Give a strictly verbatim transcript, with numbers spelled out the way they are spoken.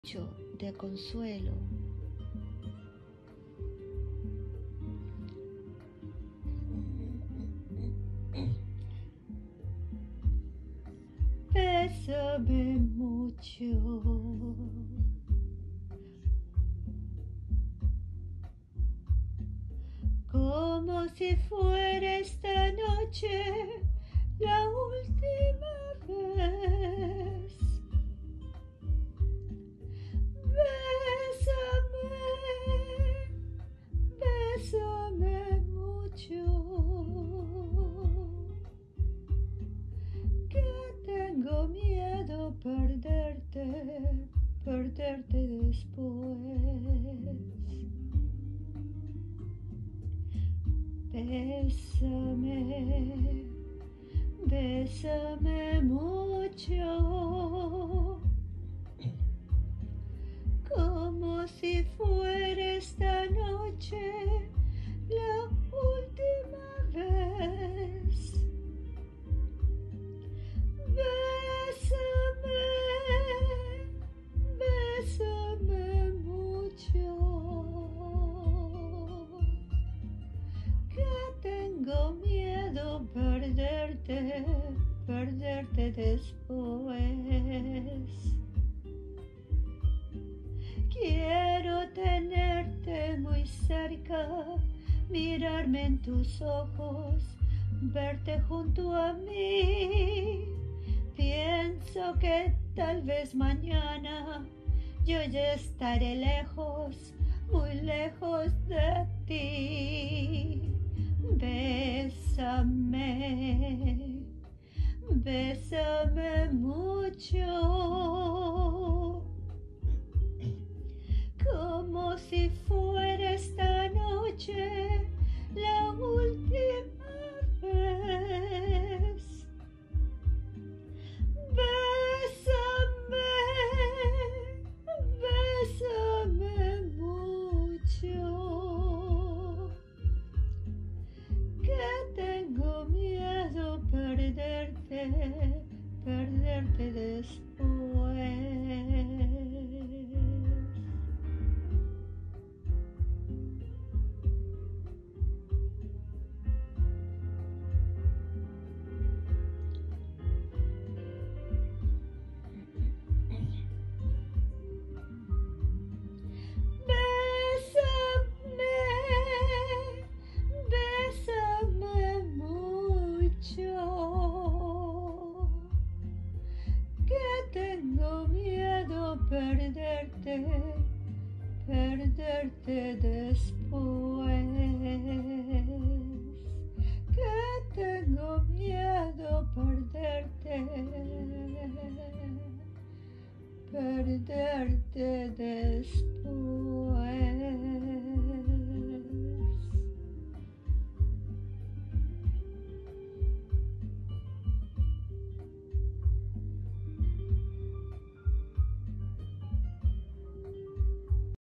mucho de consuelo. Bésame mucho, como si fuera esta noche la última vez. Bésame, bésame mucho, que tengo miedo perderte, perderte después. Bésame, bésame mucho, como si fuera esta noche la última vez. Bésame, bésame mucho, que tengo miedo perderte, perderte después. Quiero tenerte muy cerca, mirarme en tus ojos, verte junto a mí. Pienso que tal vez mañana yo ya estaré lejos, muy lejos de ti. Bésame, bésame mucho, como si fuera esta noche la última vez. Bésame, bésame mucho, que tengo miedo perderte, perderte después. Bésame, bésame mucho, que tengo miedo perderte, perderte después. Que tengo miedo perderte, perderte después.